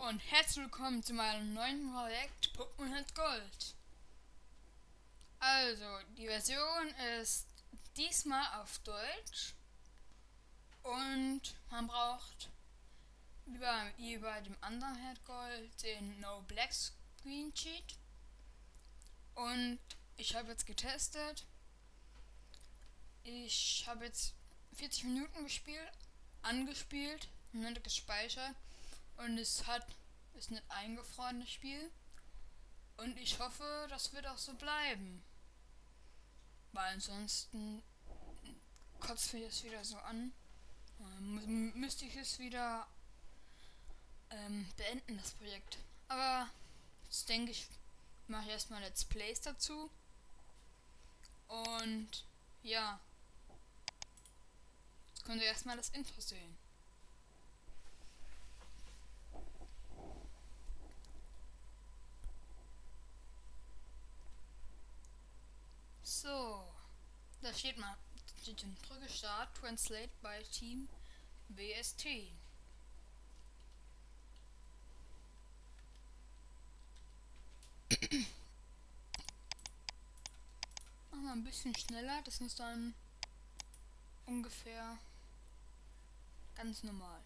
und herzlich willkommen zu meinem neuen Projekt Pokémon Gold. Also, die Version ist diesmal auf Deutsch und man braucht wie bei dem anderen Head Gold den No Black Screen Cheat. Und ich habe jetzt getestet. Ich habe jetzt 40 Minuten angespielt und dann gespeichert. Und ist nicht eingefroren, das Spiel. Und ich hoffe, das wird auch so bleiben. Weil ansonsten kotzt mich das wieder so an. Müsste ich es wieder beenden, das Projekt. Aber jetzt denke ich, mache ich erstmal Let's Plays dazu. Und ja, jetzt könnt ihr erstmal das Intro sehen. So, da steht in Drücke Start, Translate by Team WST. Machen wir ein bisschen schneller, das ist dann ungefähr ganz normal.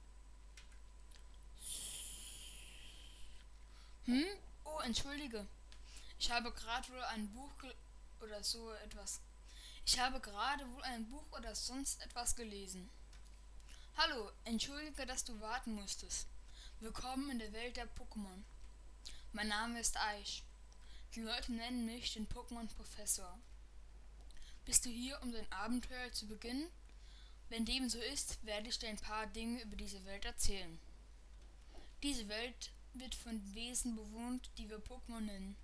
Oh, entschuldige. Ich habe gerade wohl ein Buch oder so etwas. Ich habe gerade wohl ein Buch oder sonst etwas gelesen. Hallo, entschuldige, dass du warten musstest. Willkommen in der Welt der Pokémon. Mein Name ist Aich. Die Leute nennen mich den Pokémon-Professor. Bist du hier, um dein Abenteuer zu beginnen? Wenn dem so ist, werde ich dir ein paar Dinge über diese Welt erzählen. Diese Welt wird von Wesen bewohnt, die wir Pokémon nennen.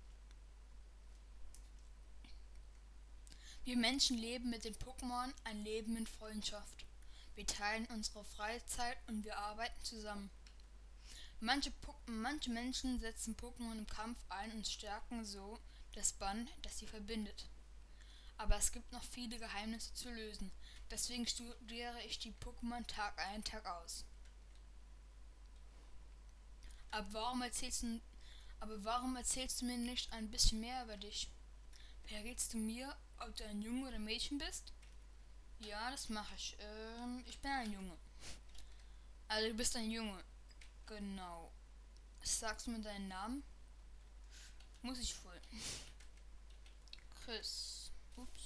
Wir Menschen leben mit den Pokémon ein Leben in Freundschaft. Wir teilen unsere Freizeit und wir arbeiten zusammen. Manche Menschen setzen Pokémon im Kampf ein und stärken so das Band, das sie verbindet. Aber es gibt noch viele Geheimnisse zu lösen. Deswegen studiere ich die Pokémon Tag ein, Tag aus. Aber warum erzählst du mir nicht ein bisschen mehr über dich? Verrätst du mir, ob du ein Junge oder Mädchen bist? Ja, das mache ich. Ich bin ein Junge. Also du bist ein Junge. Genau. Sagst du mir deinen Namen? Muss ich wohl. Chris. Ups.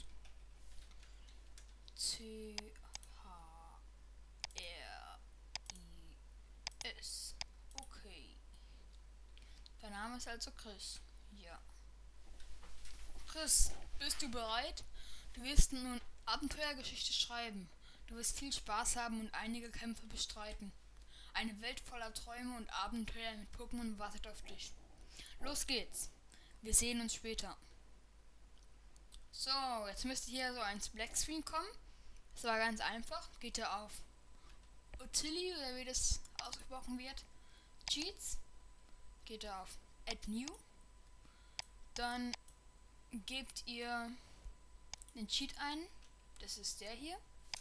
C-H-R-I-S. Okay. Dein Name ist also Chris. Ja. Chris, bist du bereit? Du wirst nun Abenteuergeschichte schreiben. Du wirst viel Spaß haben und einige Kämpfe bestreiten. Eine Welt voller Träume und Abenteuer mit Pokémon wartet auf dich. Los geht's. Wir sehen uns später. So, jetzt müsste hier so ein Black Screen kommen. Das war ganz einfach. Geht ihr auf Utility oder wie das ausgesprochen wird. Cheats. Geht ihr auf Add New. Dann gebt ihr den Cheat ein. Das ist der hier.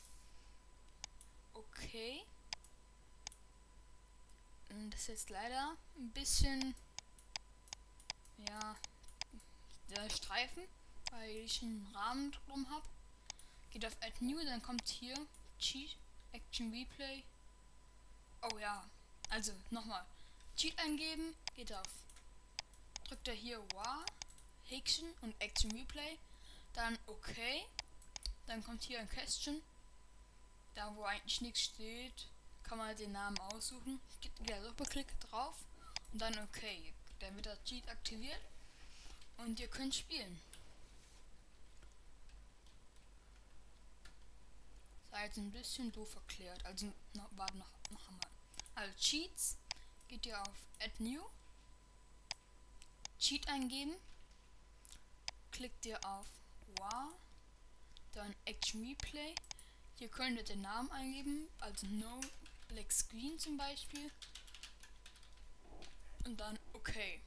Okay. Und das ist jetzt leider ein bisschen, ja, der Streifen, weil ich einen Rahmen drum habe. Geht auf Add New, dann kommt hier Cheat, Action Replay. Oh ja, also nochmal. Cheat eingeben, geht auf. Drückt er hier Wow, Häkchen und Action Replay. Dann okay. Dann kommt hier ein Kästchen. Da wo eigentlich nichts steht, kann man den Namen aussuchen. Geht wieder Doppelklick drauf und dann okay. Dann wird der Cheat aktiviert und ihr könnt spielen. Seid ein bisschen doof erklärt. Also warte noch einmal. Also Cheats, geht ihr auf Add New, Cheat eingeben, klickt ihr auf Wow, dann Action Replay. Hier könnt ihr den Namen eingeben, also No Black Screen zum Beispiel. Und dann okay.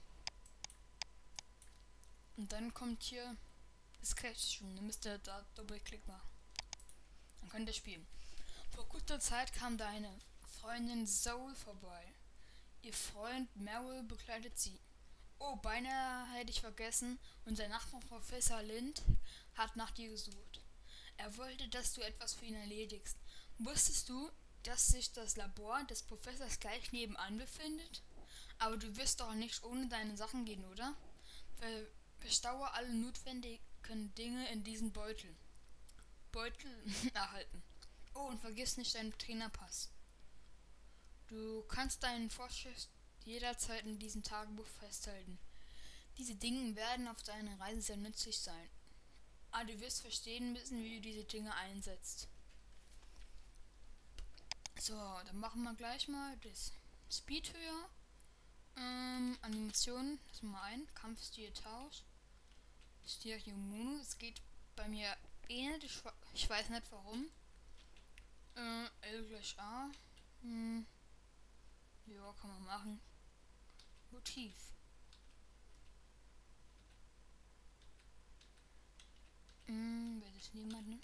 Und dann kommt hier das Kästchen. Dann müsst ihr da Doppelklick machen. Dann könnt ihr spielen. Vor kurzer Zeit kam deine Freundin Soul vorbei. Ihr Freund Meryl begleitet sie. Oh, beinahe hätte ich vergessen, unser Nachbar Professor Lind hat nach dir gesucht. Er wollte, dass du etwas für ihn erledigst. Wusstest du, dass sich das Labor des Professors gleich nebenan befindet? Aber du wirst doch nicht ohne deine Sachen gehen, oder? Bestaue alle notwendigen Dinge in diesen Beutel erhalten. Oh, und vergiss nicht deinen Trainerpass. Du kannst deinen Fortschritt jederzeit in diesem Tagebuch festhalten. Diese Dinge werden auf deiner Reise sehr nützlich sein. Aber du wirst verstehen müssen, wie du diese Dinge einsetzt. So, dann machen wir gleich mal das Speed höher. Animationen, lassen wir mal ein. Kampfstil Tausch. Stereo Mono. Es geht bei mir ähnlich. Ich weiß nicht warum. L gleich A. Ja, kann man machen. Motiv. Wer das niemand, ne?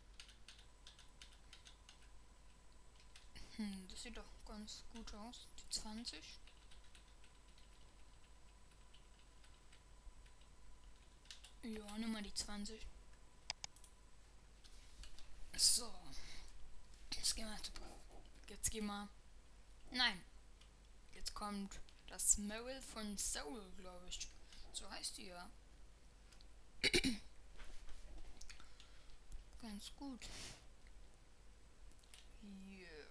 Das sieht doch ganz gut aus. Die 20. Ja, nimm mal die 20. So. Jetzt gehen wir. Jetzt gehen wir. Nein. Jetzt kommt das Meryl von Soul, glaube ich. So heißt die ja. Ganz gut. Yeah.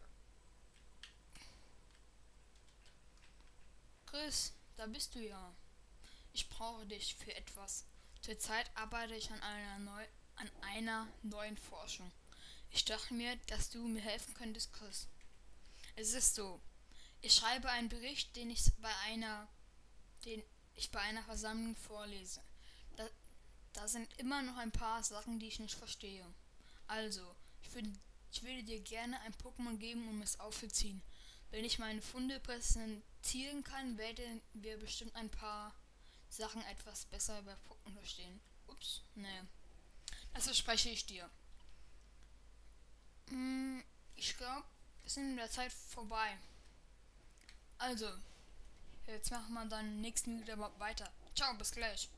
Chris, da bist du ja. Ich brauche dich für etwas. Zurzeit arbeite ich an einer neuen Forschung. Ich dachte mir, dass du mir helfen könntest, Chris. Es ist so. Ich schreibe einen Bericht, den ich bei einer Versammlung vorlese. Da sind immer noch ein paar Sachen, die ich nicht verstehe. Also, ich würde dir gerne ein Pokémon geben, um es aufzuziehen. Wenn ich meine Funde präsentieren kann, werden wir bestimmt ein paar Sachen etwas besser bei Pokémon verstehen. Ups, ne. Das verspreche ich dir. Ich glaube, wir sind in der Zeit vorbei. Also, jetzt machen wir dann nächsten Video weiter. Ciao, bis gleich.